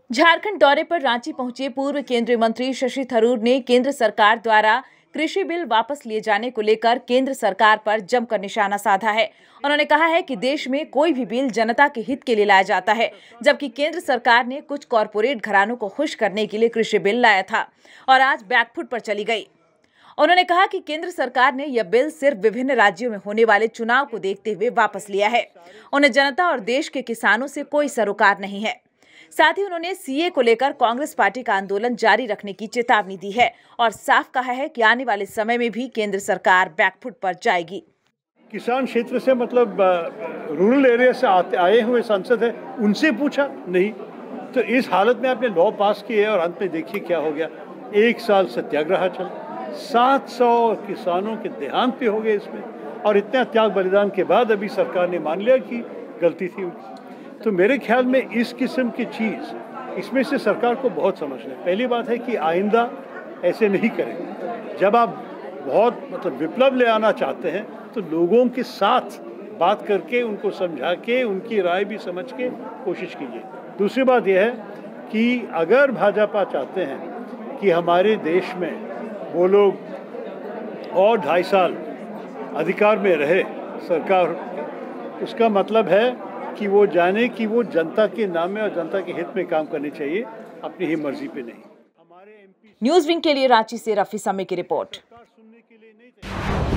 झारखंड दौरे पर रांची पहुंचे पूर्व केंद्रीय मंत्री शशि थरूर ने केंद्र सरकार द्वारा कृषि बिल वापस लिए जाने को लेकर केंद्र सरकार पर जमकर निशाना साधा है। उन्होंने कहा है कि देश में कोई भी बिल जनता के हित के लिए लाया जाता है, जबकि केंद्र सरकार ने कुछ कॉरपोरेट घरानों को खुश करने के लिए कृषि बिल लाया था और आज बैकफुट पर चली गई। उन्होंने कहा कि केंद्र सरकार ने यह बिल सिर्फ विभिन्न राज्यों में होने वाले चुनाव को देखते हुए वापस लिया है। उन्हें जनता और देश के किसानों से कोई सरोकार नहीं है। साथ ही उन्होंने सीए को लेकर कांग्रेस पार्टी का आंदोलन जारी रखने की चेतावनी दी है और साफ कहा है कि आने वाले समय में भी केंद्र सरकार बैकफुट पर जाएगी। किसान क्षेत्र से मतलब रूरल एरिया से आए हुए सांसद है, उनसे पूछा नहीं। तो इस हालत में आपने लॉ पास किए और अंत में देखिए क्या हो गया। 1 साल सत्याग्रह चल, 700 किसानों के देहांत पे हो गए इसमें, और इतना त्याग बलिदान के बाद अभी सरकार ने मान लिया कि गलती थी उनकी। तो मेरे ख्याल में इस किस्म की चीज़ इसमें से सरकार को बहुत समझना है। पहली बात है कि आइंदा ऐसे नहीं करें। जब आप बहुत मतलब विप्लव ले आना चाहते हैं तो लोगों के साथ बात करके, उनको समझा के, उनकी राय भी समझ के कोशिश कीजिए। दूसरी बात यह है कि अगर भाजपा चाहते हैं कि हमारे देश में वो लोग और 2.5 साल अधिकार में रहे सरकार, उसका मतलब है कि वो जाने कि वो जनता के नाम में और जनता के हित में काम करनी चाहिए, अपनी ही मर्जी पे नहीं। न्यूज़ विंग के लिए रांची से रफी समी की रिपोर्ट।